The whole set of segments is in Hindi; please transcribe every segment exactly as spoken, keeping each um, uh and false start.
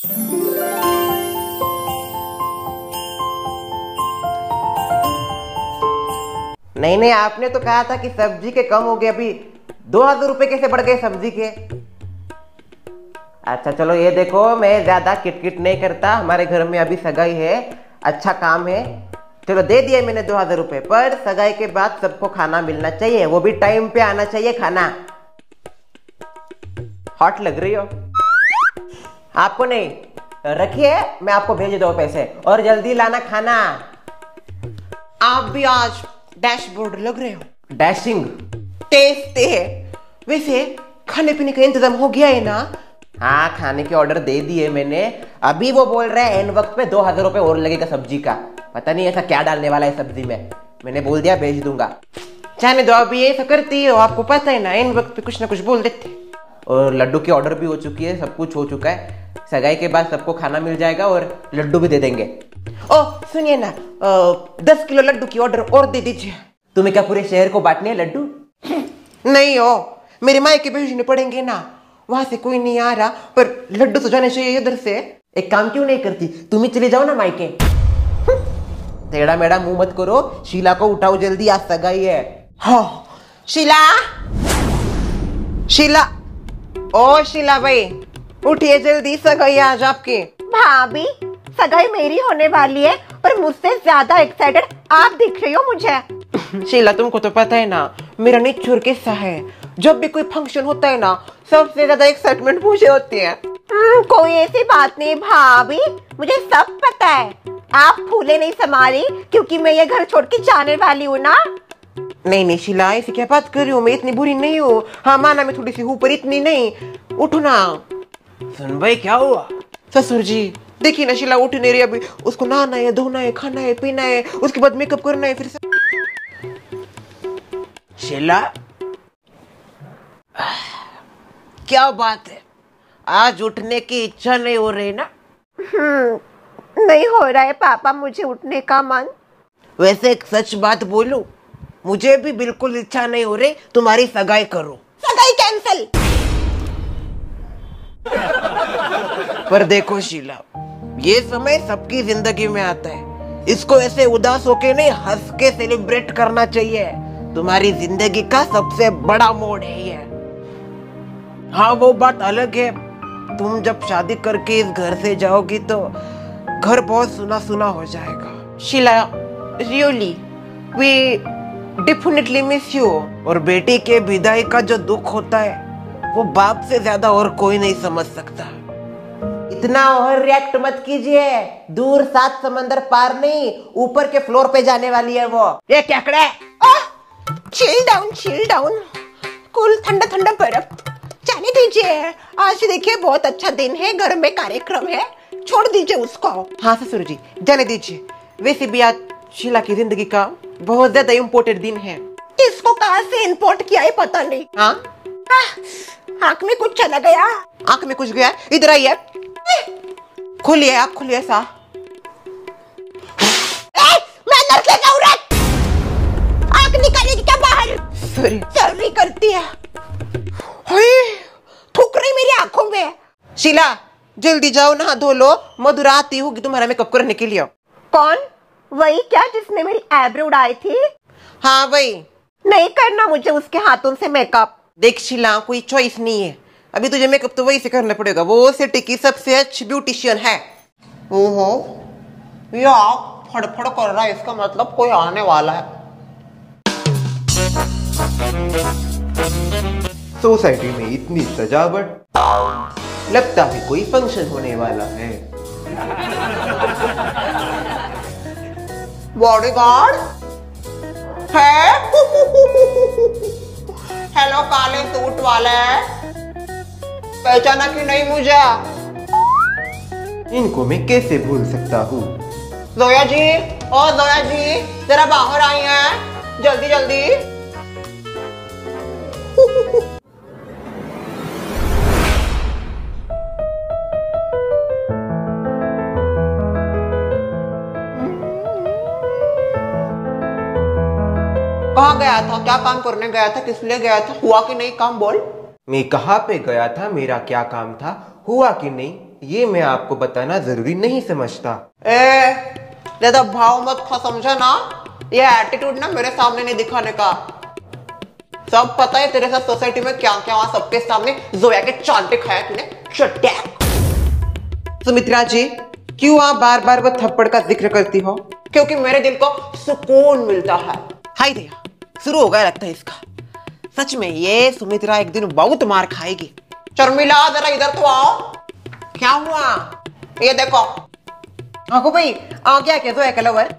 नहीं नहीं, आपने तो कहा था कि सब्जी के कम हो गए, अभी दो हजार रुपए कैसे बढ़ गए सब्जी के? अच्छा चलो ये देखो, मैं ज्यादा किटकिट नहीं करता, हमारे घर में अभी सगाई है, अच्छा काम है, चलो दे दिए मैंने दो हजार रुपए। पर सगाई के बाद सबको खाना मिलना चाहिए, वो भी टाइम पे आना चाहिए खाना। हॉट लग रही हो आपको? नहीं रखिए, मैं आपको भेज दो पैसे, और जल्दी लाना खाना। आप भी आज डैशबोर्ड लग रहे हो। डैशिंग टेस्ट है। वैसे खाने पीने का इंतजाम हो गया है ना? हाँ, खाने के ऑर्डर दे दिए मैंने। अभी वो बोल रहे हैं एन वक्त पे दो हजार रुपए और लगेगा सब्जी का, पता नहीं ऐसा क्या डालने वाला है सब्जी में। मैंने बोल दिया भेज दूंगा। जाने दो, अभी ऐसा करती हो, आपको पता है ना, एन वक्त पे कुछ ना कुछ बोल देते। और लड्डू की ऑर्डर भी हो चुकी है, सब कुछ हो चुका है, सगाई के बाद सबको खाना मिल जाएगा और लड्डू भी दे देंगे। ओ सुनिए ना, आ, दस किलो लड्डू की ऑर्डर और दे दीजिए। तुम्हें क्या पूरे शहर को बांटने हैं लड्डू? नहीं हो, मेरे मायके भेजने पड़ेंगे ना, वहां से कोई नहीं आ रहा, पर लड्डू तो जाने चाहिए इधर से। एक काम क्यों नहीं करती, तुम ही चले जाओ ना मायके। टेढ़ा मेढ़ा मुंह मत करो, शीला को उठाओ जल्दी, आज सगाई है। हाँ शीला, शीला, ओ शीला भाई उठिए जल्दी, सगाई आज आपकी। भाभी सगाई मेरी होने वाली है, पर मुझसे ज्यादा एक्साइटेड आप दिख रही हो मुझे। शीला तुमको तो पता है ना, मेरा निच्चुर किस्सा है, जब भी कोई फंक्शन होता है ना, सबसे ज्यादा एक्साइटमेंट मुझे होती है। कोई ऐसी बात नहीं भाभी, मुझे सब पता है। आप फूले नहीं संभाली क्योंकि मैं ये घर छोड़ के जाने वाली हूँ ना। नहीं नहीं शीला, ऐसी क्या बात कर रही हूँ, मैं इतनी बुरी नहीं हूँ। हाँ माना मैं थोड़ी सी हूँ, पर इतनी नहीं। उठो ना। सुन भाई क्या हुआ? ससुर जी देखिए ना, शीला उठ नहीं रही अभी, उसको नहाना है, धोना है, खाना है, पीना है, उसके बाद मेकअप करना है फिर से। शीला क्या बात है, आज उठने की इच्छा नहीं हो रही ना? हम्म नहीं हो रहा है पापा मुझे उठने का मन। वैसे एक सच बात बोलूं, मुझे भी बिल्कुल इच्छा नहीं हो रही तुम्हारी सगाई करो। सगाई कैंसिल। पर देखो शीला, ये समय सबकी जिंदगी में आता है, इसको ऐसे उदास होके नहीं, हंस के सेलिब्रेट करना चाहिए। तुम्हारी जिंदगी का सबसे बड़ा मोड़ है ये। हाँ वो बात अलग है, तुम जब शादी करके इस घर से जाओगी तो घर बहुत सुना सुना हो जाएगा। Sheela really we definitely miss you. और बेटी के विदाई का जो दुख होता है, वो बाप से ज्यादा और कोई नहीं समझ सकता। इतना ओवर रिएक्ट मत कीजिए, दूर सात समंदर पार नहीं, ऊपर के फ्लोर पे जाने वाली है वो। ये क्या करे? Chill down chill down, cool ठंडा ठंडा बर्फ, जाने दीजिए। आज देखिए बहुत अच्छा दिन है, घर में कार्यक्रम है, छोड़ दीजिए उसको। हाँ ससुर जी जाने दीजिए। वैसे भी आज शीला की जिंदगी का बहुत ज्यादा इम्पोर्टेंट दिन है। इसको कहाँ से इम्पोर्ट किया है पता नहीं। हाँ आँख में कुछ चला गया। आँख में कुछ गया? इधर आइए, खोलिए आप, खोलिए सा। मैं अंदर से जाऊँ रे, आँख निकालेगी क्या बाहर? सॉरी सॉरी करती है, थूक रही मेरी आंखों में। शीला जल्दी जाओ, नहा धो लो, मधुरा आती होगी तुम्हारा मेकअप करने के लिए। कौन? वही क्या जिसने मेरी आईब्रो उड़ाई थी? हाँ वही। नहीं करना मुझे उसके हाथों से मेकअप। देख शीला कोई चॉइस नहीं है, अभी तुझे मेकअप तो वही से करना पड़ेगा, वो सिटी की सबसे अच्छी ब्यूटिशियन है। ओहो यार फड़फड़ कर रहा है, इसका मतलब कोई आने वाला है। सोसाइटी में इतनी सजावट, लगता है कोई फंक्शन होने वाला है। बॉडीगार्ड है? हेलो काले सूट वाले, पहचाना कि नहीं मुझे? इनको मैं कैसे भूल सकता हूँ। जोया जी, ओ जोया जी जरा बाहर आई हैं, जल्दी जल्दी। कहाँ गया था, क्या काम करने गया था, किस लिए गया था, हुआ कि नहीं काम बोल। मैं कहाँ पे गया था, मेरा क्या काम था, हुआ कि नहीं, ये मैं आपको बताना जरूरी नहीं समझता। ए, ज्यादा भाव मत खा, समझा ना? ये एटीट्यूड ना मेरे सामने नहीं दिखाने का। सब पता है तेरे साथ सोसाइटी में क्या क्या वहां सबके सामने जोया के चांटे खाया तूने। चट्टे। सुमित्रा जी, क्यों आप बार बार वो थप्पड़ का जिक्र करती हो? क्योंकि मेरे दिल को सुकून मिलता है। हाय दया, शुरू हो गया लगता है इसका। सच में ये सुमित्रा एक दिन बहुत मार खाएगी। शर्मिला जरा इधर तो आओ। क्या हुआ? ये देखो। आंखों भाई आ गया क्या जोया का लवर?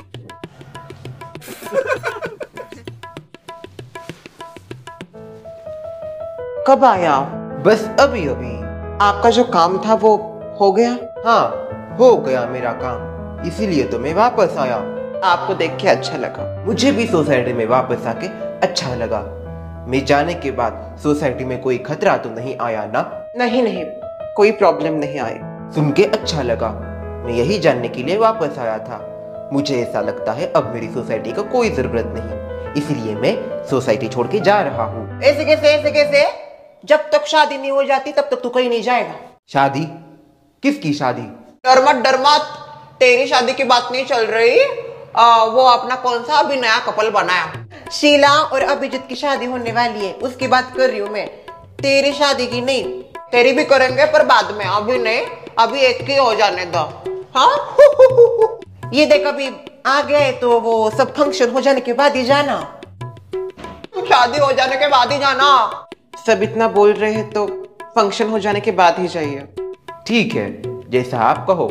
कब आया? बस अभी अभी। आपका जो काम था वो हो गया? हाँ, हो गया मेरा काम, इसीलिए तो मैं वापस आया। आपको देख के अच्छा लगा। मुझे भी सोसाइटी में वापस आके अच्छा लगा। मैं जाने के बाद सोसाइटी में कोई खतरा तो नहीं आया ना? नहीं नहीं, कोई प्रॉब्लम नहीं आई। सुन के अच्छा लगा। मैं यही जानने के लिए वापस आया था। मुझे ऐसा लगता है अब मेरी सोसाइटी का कोई जरूरत नहीं, इसलिए मैं सोसाइटी छोड़ के जा रहा हूँ। ऐसे कैसे ऐसे कैसे? जब तक शादी नहीं हो जाती तब तक तू कहीं नहीं जाएगा। शादी? किसकी शादी? डर मत डर मत, तेरी शादी की बात नहीं चल रही। आ, वो अपना कौन सा अभी नया कपल बनाया। शीला और अभिजीत की शादी होने वाली है, उसकी बात कर रही हूँ मैं, तेरी शादी की नहीं। तेरी भी करेंगे पर बाद में, अभी नहीं। अभी एक की हो जाने दो। हाँ। ये देख, अभी आ गए तो वो सब फंक्शन हो जाने के बाद ही जाना। शादी हो जाने के बाद ही जाना। सब इतना बोल रहे हैं तो फंक्शन हो जाने के बाद ही जाइए। ठीक है, जैसा आप कहो।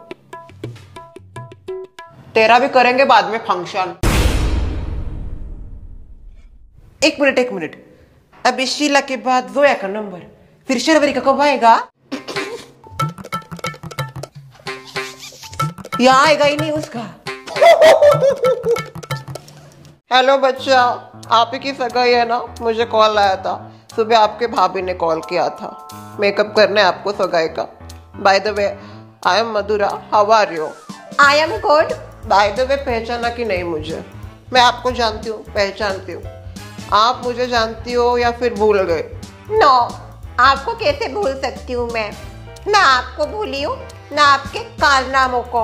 तेरा भी करेंगे बाद में फंक्शन। एक मिनट एक मिनट, अभी शीला के बाद जोया का नंबर, फिर शर्वरी का कब आएगा? या आएगा ही नहीं उसका। हेलो बच्चा, आप ही की सगाई है ना? मुझे कॉल आया था सुबह, आपके भाभी ने कॉल किया था। मेकअप करना है आपको सगाई का। By the way, I am Madhura, how are you? I am good. By the way, पहचाना कि नहीं मुझे? मैं आपको जानती हूँ, पहचानती हूँ। आप मुझे जानती हो या फिर भूल गए? नो, आपको कैसे भूल सकती हूँ मैं? ना आपको भूली हूँ ना आपके कारनामों को।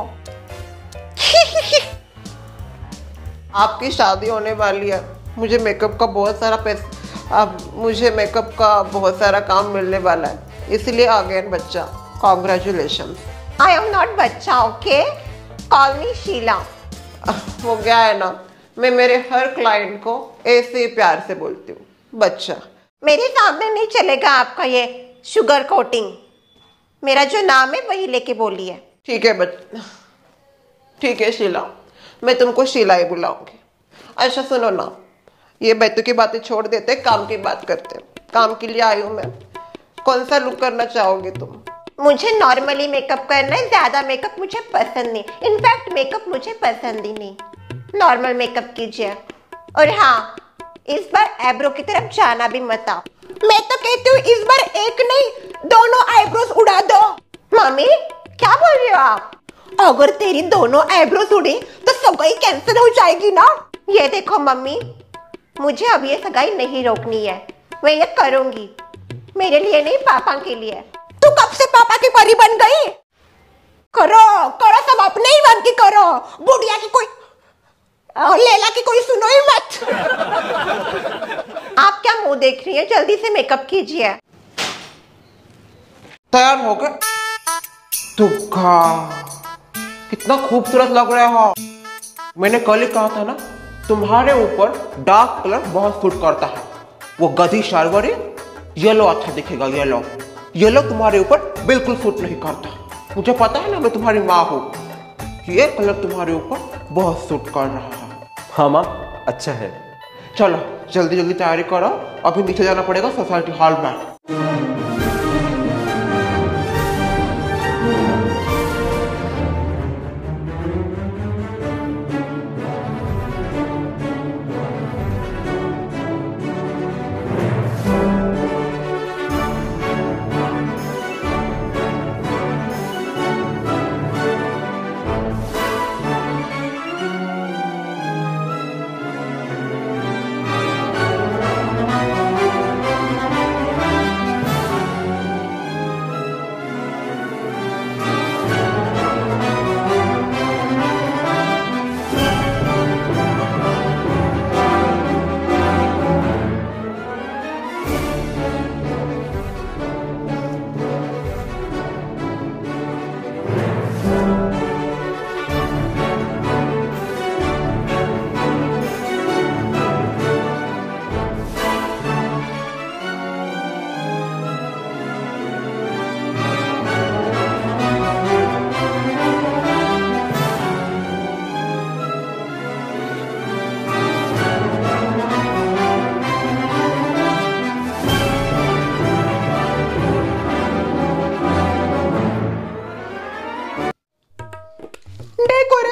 आपकी शादी होने वाली है, मुझे मेकअप का बहुत सारा पैसा, अब मुझे मेकअप का बहुत सारा काम मिलने वाला है, इसलिए आ गए बच्चा। कॉन्ग्रेचुलेशन। आई एम नॉट बच्चा, ओके? Call me Sheela. वो क्या है ना, मैं मेरे हर क्लाइंट को ऐसे ही प्यार से बोलती हूँ, बच्चा। मेरे सामने नहीं चलेगा आपका ये शुगर कोटिंग। मेरा जो नाम है वही लेके बोलिए। ठीक है बच्चा, ठीक है शीला, मैं तुमको शीला ही बुलाऊंगी। अच्छा सुनो ना, ये बैतू की बातें छोड़ देते, काम की बात करते। काम के लिए आई हूँ मैं। कौन सा लुक करना चाहोगे तुम? मुझे नॉर्मली मेकअप करना है, ज्यादा मेकअप मुझे पसंद नहीं। इनफैक्ट मेकअप मुझे पसंद ही नहीं। नॉर्मल मेकअप कीजिए। और हाँ, इस बार आईब्रो की तरफ जाना भी मत आओ। मैं तो कहती हूँ इस बार एक नहीं, दोनों आईब्रोज उड़ा दो। मम्मी, क्या बोल रहे हो आप? अगर तेरी दोनों आईब्रोज उड़ी तो सगाई कैंसिल हो जाएगी ना। ये देखो मम्मी, मुझे अब ये सगाई नहीं रोकनी है। मैं ये करूंगी, मेरे लिए नहीं, पापा के लिए। तू कब से पापा की परी बन गई? करो करो, सब अपने ही मन की करो। बुढ़िया की कोई और लैला की कोई सुनो ही मत। आप क्या मुंह देख रही हैं? जल्दी से मेकअप कीजिए। तैयार हो गए? दुर्गा, कितना खूबसूरत लग रहे हो। मैंने कल ही कहा था ना, तुम्हारे ऊपर डार्क कलर बहुत सूट करता है। वो गधी शर्वरी येलो अच्छा दिखेगा। येलो येलो तुम्हारे ऊपर बिल्कुल सूट नहीं करता। मुझे पता है ना, मैं तुम्हारी माँ हूँ। ये कलर तुम्हारे ऊपर बहुत सूट कर रहा है। हाँ माँ, अच्छा है। चलो जल्दी जल्दी तैयारी करो, अभी नीचे जाना पड़ेगा सोसाइटी हॉल में।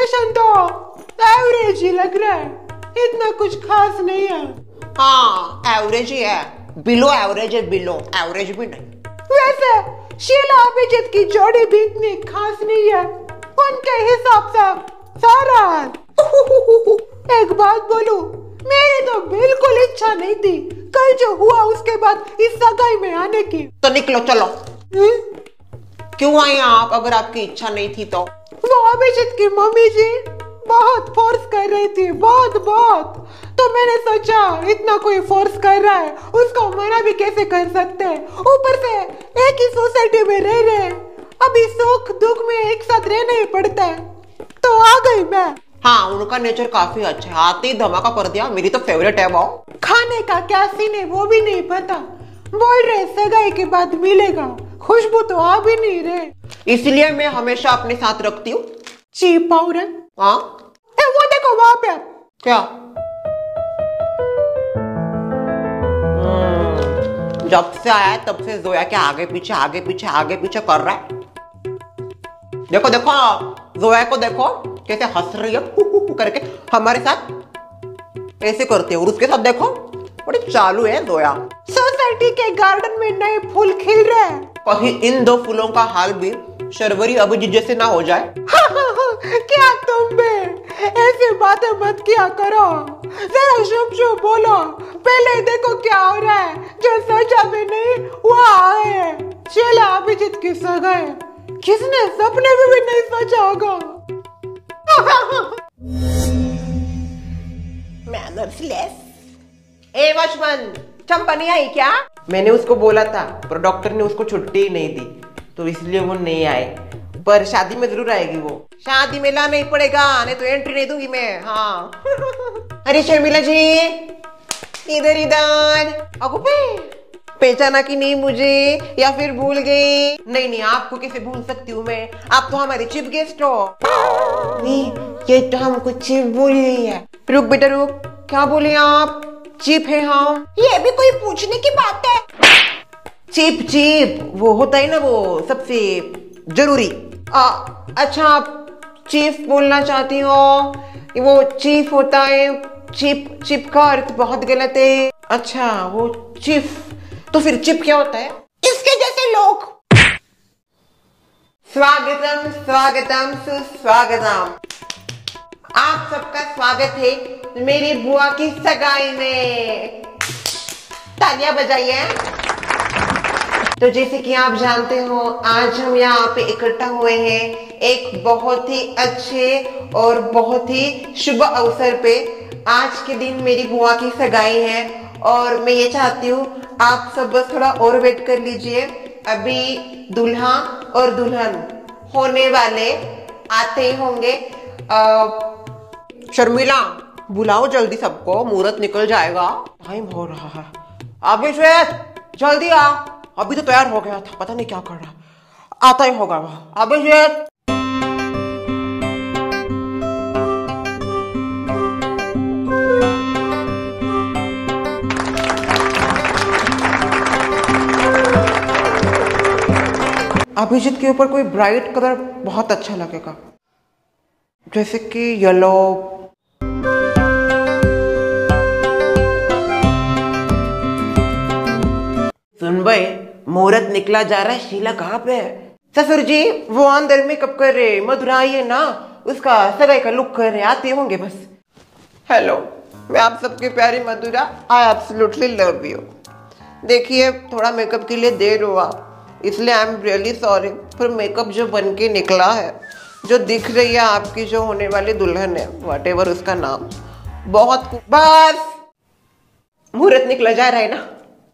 एक्सप्रेशन तो एवरेज ही लग रहा है, इतना कुछ खास नहीं है। हाँ एवरेज ही है, बिलो एवरेज है, बिलो एवरेज भी नहीं। वैसे शीला अभिजीत की जोड़ी भी इतनी खास नहीं है, उनके हिसाब से सारा है। एक बात बोलूं, मेरी तो बिल्कुल इच्छा नहीं थी कल जो हुआ उसके बाद इस सगाई में आने की। तो निकलो चलो। हुँ? क्यों आई आप अगर आपकी इच्छा नहीं थी तो? वो अभिजीत की मम्मी जी बहुत फोर्स कर रही थी, बहुत बहुत तो मैंने सोचा इतना कोई फोर्स कर रहा है उसको मना भी कैसे कर सकते हैं। ऊपर से एक ही सोसाइटी में रह रहे हैं, अभी सुख दुख में एक साथ रहना ही पड़ता है, तो आ गई मैं। हाँ उनका नेचर काफी अच्छा है, आते ही धमाका कर दिया। मेरी तो फेवरेट है वो। खाने का क्या सीन है वो भी नहीं पता, बोल रहे सगाई के बाद मिलेगा, खुशबू तो आ भी नहीं रहे। इसलिए मैं हमेशा अपने साथ रखती हूँ ची पाउडर। हाँ वो देखो वहां पे क्या? जब से आया है तब से जोया के आगे पीछे आगे पीछे आगे पीछे कर रहा है। देखो देखो जोया को देखो कैसे हंस रही है हु, हु, हु करके हमारे साथ ऐसे करते हैं, और उसके साथ देखो बड़ी चालू है जोया। सोसाइटी के गार्डन में नए फूल खिल रहे हैं, कहीं इन दो फूलों का हाल भी शर्वरी अभिजीत जैसे ना हो जाए। क्या तुम भी ऐसी बातें मत किया करो, जरा शुभ शुभ बोलो। पहले देखो क्या हो रहा है, जो सोचा भी नहीं वो आए हैं। शीला अभिजीत की सगाई किसने सपने में भी नहीं सोचा होगा। मैनर्सलेस। ए वॉचमैन, चंपा नहीं आई क्या? मैंने उसको बोला था पर डॉक्टर ने उसको छुट्टी ही नहीं दी, तो इसलिए वो नहीं आए, पर शादी में जरूर आएगी वो। शादी में लाना ही पड़ेगा, नहीं तो एंट्री नहीं दूंगी मैं। हाँ। अरे शर्मिला जी इधर इधर। पहचाना कि नहीं मुझे, या फिर भूल गई? नहीं नहीं आपको कैसे भूल सकती हूँ मैं, आप तो हमारे चीफ गेस्ट हो। नहीं ये तो हमको चीफ बोल रही है। रुक बेटा रुक, क्या बोले आप? चीफ है हम। ये भी कोई पूछने की बात है? चीफ चीफ वो होता है ना वो सबसे जरूरी। आ, अच्छा आप चीफ बोलना चाहती हो, वो चीफ होता है, चीफ चीफ का अर्थ बहुत गलत है। अच्छा वो चीफ, तो फिर चिप क्या होता है? इसके जैसे लोग। स्वागतम स्वागतम सुस्वागतम, आप सबका स्वागत है मेरी बुआ की सगाई में। तालियां बजाइए। तो जैसे कि आप जानते हो आज हम यहाँ पे इकट्ठा हुए हैं एक बहुत ही अच्छे और बहुत ही शुभ अवसर पे। आज के दिन मेरी बुआ की सगाई है और मैं ये चाहती हूँ आप सब बस थोड़ा और वेट कर लीजिए, अभी दूल्हा और दुल्हन होने वाले आते ही होंगे। आ, शर्मिला बुलाओ जल्दी सबको, मुहूर्त निकल जाएगा, टाइम हो रहा है। अभिषेक जल्दी आ, अभी तो तैयार हो गया था, पता नहीं क्या कर रहा, आता ही होगा वह। अभिषेक अभिजीत के ऊपर कोई ब्राइट कलर बहुत अच्छा लगेगा, जैसे कि येलो। सुन भाई मुहूर्त निकला जा रहा है, शीला कहाँ पे है? ससुर जी वो अंदर मेकअप कर रहे, मधुरा आई है ना, उसका सगाई का लुक कर रहे, आते होंगे बस। हेलो मैं आप सबकी प्यारी Madhura, I absolutely love you. देखिए थोड़ा मेकअप के लिए देर हुआ इसलिए आई एम रियली सॉरी, पर मेकअप जो बन के निकला है, जो दिख रही है आपकी जो होने वाली दुल्हन है, वट एवर उसका नाम, बहुत बस मुहूर्त निकला जा रहा है ना।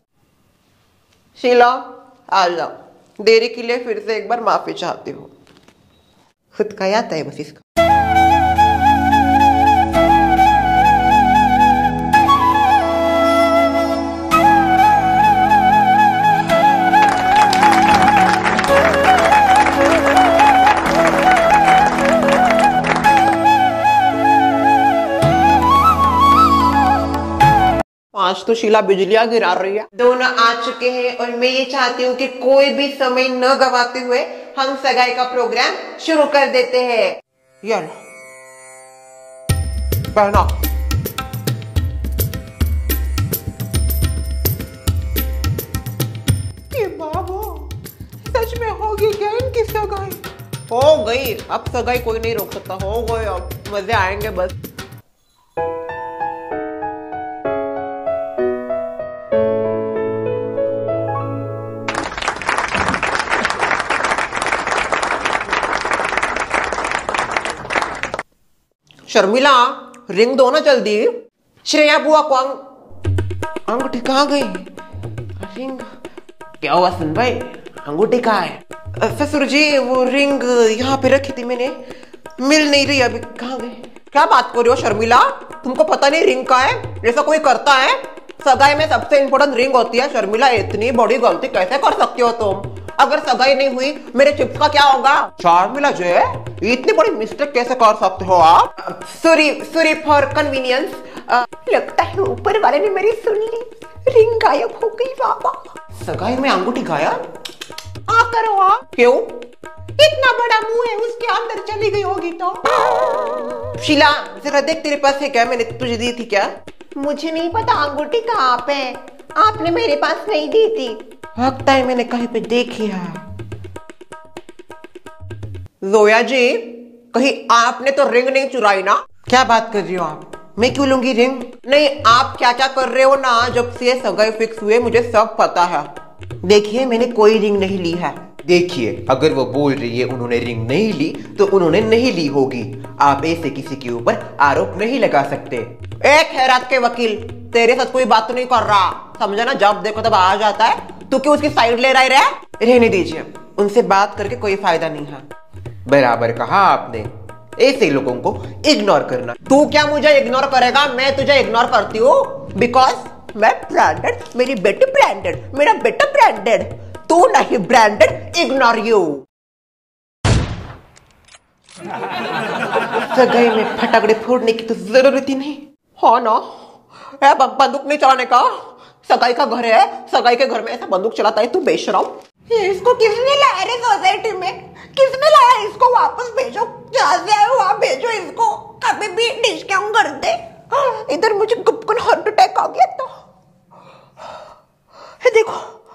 शीला आ जाओ, देरी के लिए फिर से एक बार माफी चाहती हूँ, खुद का आता है बस इसका। आज तो शीला बिजलियां गिरा रही है। दोनों आ चुके हैं और मैं ये चाहती हूँ कि कोई भी समय न गवाते हुए हम सगाई का प्रोग्राम शुरू कर देते हैं। यार पहना। ये बाबा, सच में होगी क्या इनकी सगाई? हो गई, अब सगाई कोई नहीं रोक सकता। हो गई, अब मजे आएंगे बस। शर्मिला, रिंग दो ना जल्दी। श्रेया बुआ को अंग... अंगूठी कहाँ गई? रिंग क्या हुआ सुन भाई, अंगूठी कहाँ है? ससुर जी, वो रिंग यहाँ पे रखी थी मैंने, मिल नहीं रही अभी, कहाँ गई? क्या बात कर रही हो शर्मिला, तुमको पता नहीं रिंग कहाँ है? ऐसा कोई करता है? सगाई में सबसे इंपॉर्टेंट रिंग होती है। शर्मिला, इतनी बड़ी गलती कैसे कर सकती हो तुम? अगर सगाई नहीं हुई मेरे चिप्स का क्या होगा? शर्मिला जी, इतनी बड़ी मिस्टेक कैसे कर सकते हो आप? Sorry sorry for convenience. लगता है ऊपर वाले ने मेरी सुन ली, रिंग गायब हो गई बाबा। सगाई में अंगूठी गायब? आ करो आप। क्यों? इतना बड़ा मुंह है, उसके अंदर चली गई होगी तो। शीला, जरा देख तेरे पास है क्या? मैंने तुझे दी थी क्या? मुझे नहीं पता अंगूठी कहाँ पे है, आपने मेरे पास नहीं दी थी। लगता है मैंने कहीं पे देखी है। जोया जी, कहीं आपने तो रिंग नहीं चुराई ना? क्या बात कर रही हो आप? मैं क्यों लूंगी रिंग? नहीं, आप क्या क्या कर रहे हो ना, जब से सगाई फिक्स हुए मुझे सब पता है। देखिए, मैंने कोई रिंग नहीं ली है। देखिए, अगर वो बोल रही है उन्होंने रिंग नहीं ली तो उन्होंने नहीं ली होगी। आप ऐसे किसी के ऊपर आरोप नहीं लगा सकते। एक खैरात के वकील, तेरे साथ कोई बात तो नहीं कर रहा, समझा ना? जब देखो तब आ जाता है। तू क्यों उसकी साइड ले रहा है? रहने दीजिए, उनसे बात करके कोई फायदा नहीं है। बराबर कहा आपने, ऐसे लोगों को इग्नोर करना। तू क्या मुझे इग्नोर करेगा? मैं तुझे इग्नोर करती हूँ बिकॉज मैं ब्रांडेड, मेरी बेटी ब्रांडेड, मेरा बेटा ब्रांडेड, तू नहीं ब्रांडेड। Ignore you. सगाई में फटाकड़े फोड़ने की तो जरूरत ही नहीं। हाँ ना, है बंदूक नहीं चलाने का। सगाई का घर है, सगाई के घर में ऐसा बंदूक चलाता है तू बेशरम। ये इसको किसने लाया रे सोसाइटी में? किसने लाया इसको? वापस भेजो, जहाँ से आए वहां भेजो इसको, कभी भी डिस्काउंट कर दे। इधर मुझे गुपकुन हार्ट अटैक आ गया तो ये देखो।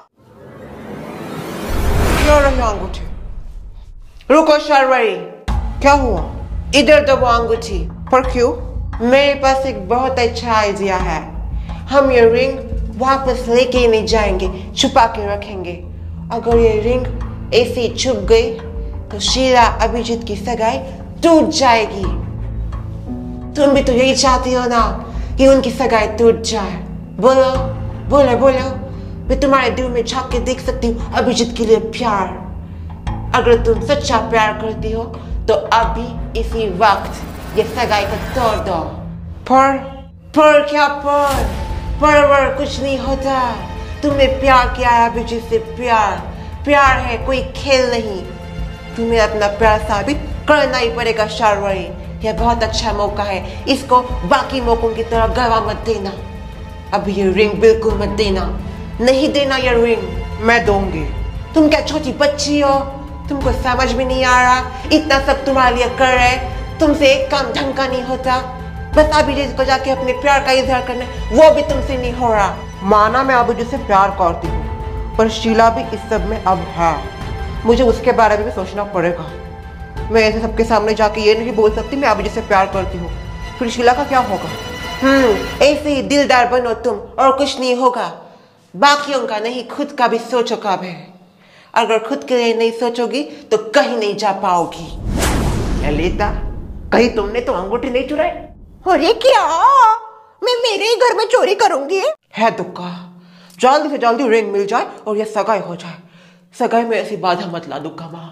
क्यों रही अंगूठी? रुको शर्वरी, क्या हुआ? इधर दो वो अंगूठी। पर क्यों? मेरे पास एक बहुत अच्छा आइडिया है। हम ये रिंग वापस लेके नहीं जाएंगे, छुपा के रखेंगे। अगर ये रिंग ऐसे छुप गई तो शीला अभिजीत की सगाई टूट जाएगी। तुम भी तो यही चाहती हो ना कि उनकी सगाई टूट जाए? बोलो बोलो बोलो, मैं तुम्हारे दिल में झांक के देख सकती हूँ अभिजीत के लिए प्यार। अगर तुम सच्चा प्यार करती हो तो अभी इसी वक्त ये सगाई को तोड़ दो। पर पर क्या पर पर वर कुछ नहीं होता। तुमने प्यार किया है अभिजीत से, प्यार प्यार है, कोई खेल नहीं। तुम्हें अपना प्यार साबित करना ही पड़ेगा शार्वरी। यह बहुत अच्छा मौका है, इसको बाकी मौकों की तरह गवा मत देना। अब ये रिंग बिल्कुल मत देना, नहीं देना ये रिंग। मैं दूंगी। तुम क्या छोटी बच्ची हो? तुमको समझ में नहीं आ रहा? इतना सब तुम्हारे लिए कर रहे, तुमसे एक काम ढंग का नहीं होता। बस अभिजीत को जाके अपने प्यार का इजहार करना, वो भी तुमसे नहीं हो रहा। माना मैं अभिजीत से प्यार करती हूँ, पर शीला भी इस सब में अब है। मुझे उसके बारे में भी सोचना पड़ेगा। मैं ऐसे सबके सामने जाके ये नहीं बोल सकती मैं अभिजीत से प्यार करती हूँ, फिर शीला का क्या होगा? हम्म ऐसे ही दिलदार बनो तुम, और कुछ नहीं होगा। बाकियों का नहीं, खुद का भी सोचो कब है। अगर खुद के लिए नहीं सोचोगी तो कहीं नहीं जा पाओगी। ललिता, कहीं तुमने तो अंगूठी नहीं चुराई? अरे क्या, मैं मेरे ही घर में चोरी करूंगी? है दुक्का, जल्दी से जल्दी रिंग मिल जाए और ये सगाई हो जाए। सगाई में ऐसी बाधा मत ला दुक्का माँ।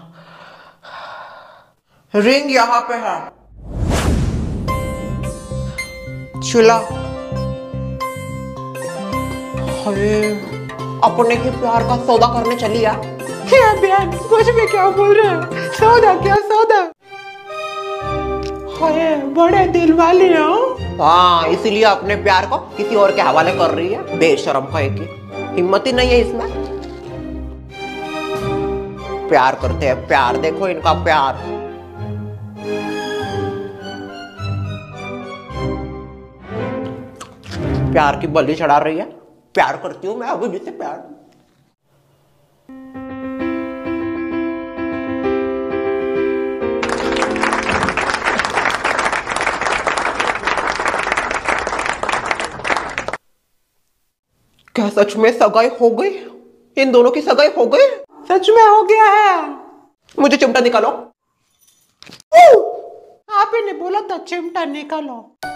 रिंग यहाँ पे है। शीला, अरे अपने ही प्यार का सौदा करने चली आ। क्या बहन, कुछ भी क्या बोल रहे हो? सौदा क्या सौदा? अरे बड़े दिल वाली हो। हाँ, इसीलिए अपने प्यार को किसी और के हवाले कर रही है। बेशरम है कि हिम्मत ही नहीं है इसमें। प्यार करते हैं, प्यार देखो इनका प्यार। प्यार की बलि चढ़ा रही है। प्यार करती हूँ मैं अभी जिससे प्यार। क्या सच में सगाई हो गई? इन दोनों की सगाई हो गई? सच में हो गया है। मुझे चिमटा निकालो। आप ही ने बोला था चिमटा निकालो।